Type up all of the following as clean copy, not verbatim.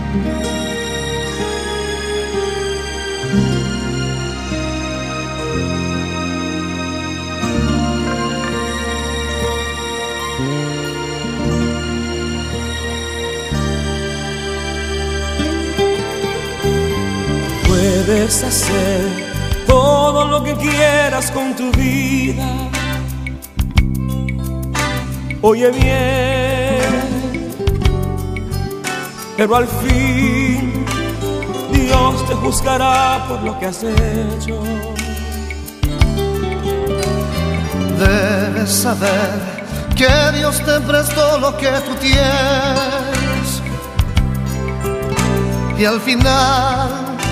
Puedes hacer todo lo que quieras con tu vida. Oye bien, pero al fin Dios te juzgará por lo que has hecho. Debes saber que Dios te prestó lo que tú tienes y al final,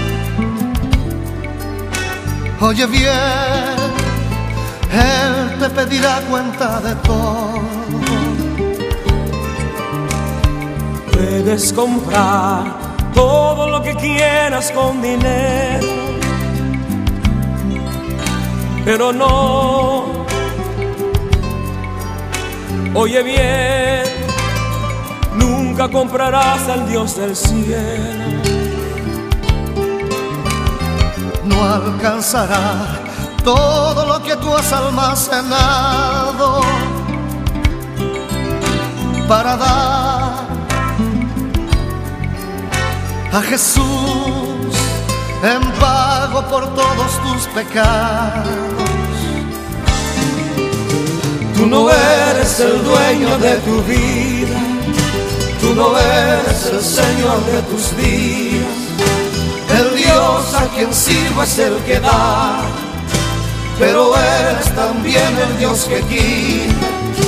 oye bien, Él te pedirá cuenta de todo. Puedes comprar todo lo que quieras con dinero, pero no, oye bien, nunca comprarás al Dios del cielo. No alcanzará todo lo que tú has almacenado para dar a Jesús en pago por todos tus pecados. Tú no eres el dueño de tu vida, tú no eres el Señor de tus días. El Dios a quien sirvo es el que da, pero eres también el Dios que quita.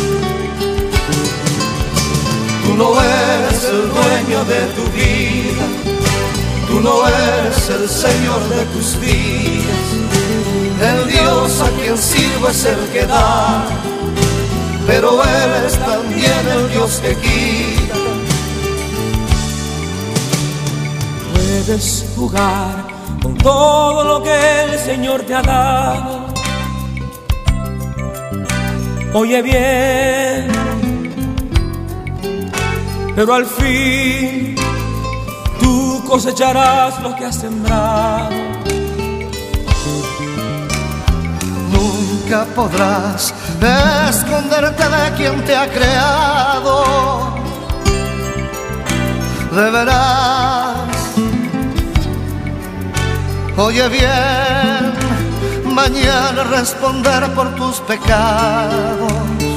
Tú no eres el dueño de tu vida, tú no eres el Señor de tus días. El Dios a quien sirvo es el que da, pero eres también el Dios que quita. Puedes jugar con todo lo que el Señor te ha dado. Oye bien, pero al fin tú cosecharás lo que has sembrado. Nunca podrás esconderte de quien te ha creado. Deberás, oye bien, mañana responder por tus pecados.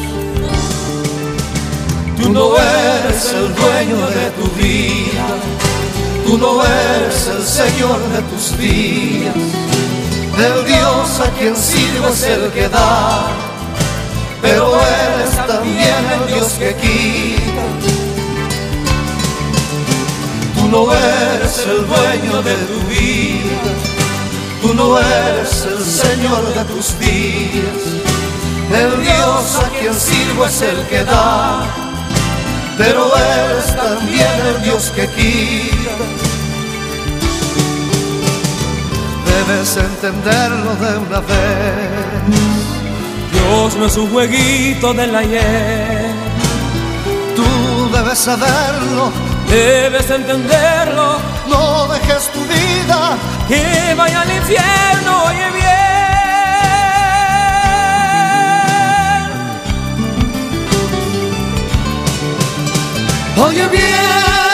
Tú no eres el dueño de tu vida, tú no eres el Señor de tus días. El Dios a quien sirvo es el que da, pero eres también el Dios que quita. Tú no eres el dueño de tu vida, tú no eres el Señor de tus días. El Dios a quien sirvo es el que da, pero eres también el Dios que quita. Debes entenderlo de una vez. Dios no es un jueguito del ayer. Tú debes saberlo, debes entenderlo. No dejes tu vida que vaya al infierno. Oye bien, oye bien.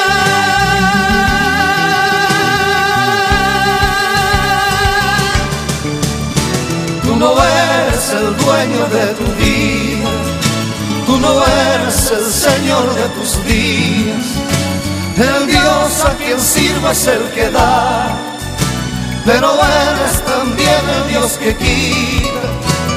Tú no eres el dueño de tu vida, tú no eres el Señor de tus días. El Dios a quien sirvo es el que da, pero eres también el Dios que quita.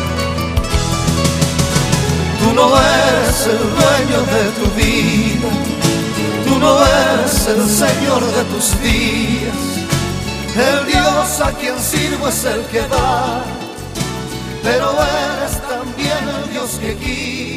Tú no eres el dueño de tu vida, tú no eres el Señor de tus días. El Dios a quien sirvo es el que da, pero eres también el Dios que quita.